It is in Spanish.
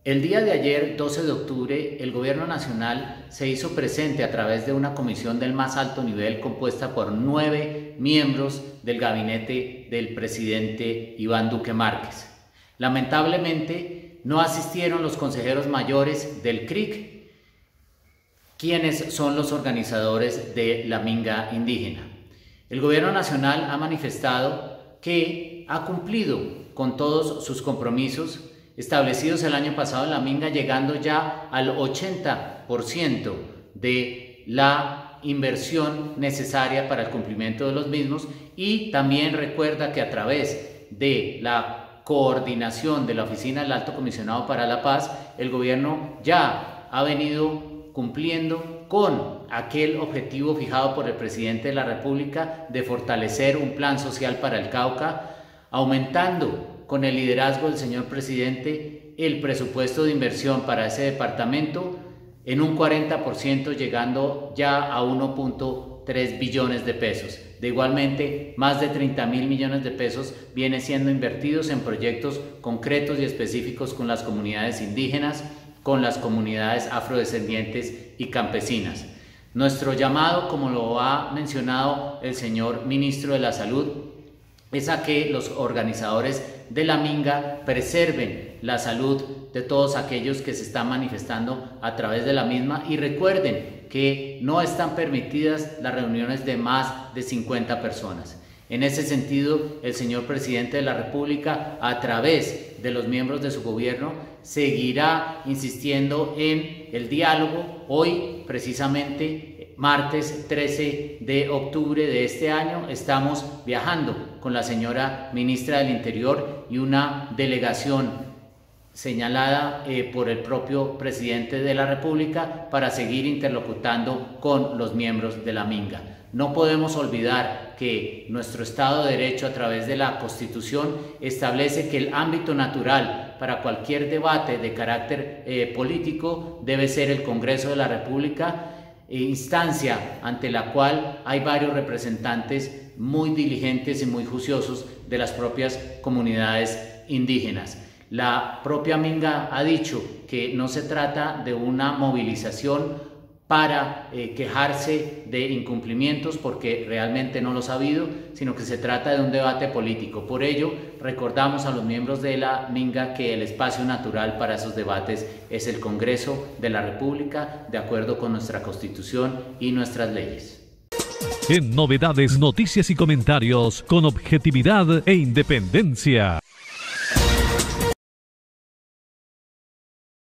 El día de ayer, 12 de octubre, el Gobierno Nacional se hizo presente a través de una comisión del más alto nivel compuesta por 9 miembros del gabinete del presidente Iván Duque Márquez. Lamentablemente, no asistieron los consejeros mayores del CRIC, quienes son los organizadores de la minga indígena. El Gobierno Nacional ha manifestado que ha cumplido con todos sus compromisos establecidos el año pasado en la minga, llegando ya al 80% de la inversión necesaria para el cumplimiento de los mismos, y también recuerda que a través de la coordinación de la Oficina del Alto Comisionado para la Paz, el gobierno ya ha venido cumpliendo con aquel objetivo fijado por el presidente de la República de fortalecer un plan social para el Cauca, aumentando con el liderazgo del señor presidente el presupuesto de inversión para ese departamento en un 40%, llegando ya a 1.3 billones de pesos. De igualmente, más de 30.000 millones de pesos vienen siendo invertidos en proyectos concretos y específicos con las comunidades indígenas, con las comunidades afrodescendientes y campesinas. Nuestro llamado, como lo ha mencionado el señor ministro de la Salud, es a que los organizadores de la minga preserven la salud de todos aquellos que se están manifestando a través de la misma, y recuerden que no están permitidas las reuniones de más de 50 personas. En ese sentido, el señor presidente de la República, a través de los miembros de su gobierno, seguirá insistiendo en el diálogo. Hoy, precisamente, martes 13 de octubre de este año, estamos viajando con la señora ministra del Interior y una delegación señalada por el propio presidente de la República para seguir interlocutando con los miembros de la minga. No podemos olvidar que nuestro Estado de Derecho, a través de la Constitución, establece que el ámbito natural para cualquier debate de carácter político debe ser el Congreso de la República, instancia ante la cual hay varios representantes muy diligentes y muy juiciosos de las propias comunidades indígenas. La propia minga ha dicho que no se trata de una movilización para quejarse de incumplimientos, porque realmente no los ha habido, sino que se trata de un debate político. Por ello, recordamos a los miembros de la minga que el espacio natural para esos debates es el Congreso de la República, de acuerdo con nuestra Constitución y nuestras leyes. En Novedades, noticias y comentarios con objetividad e independencia.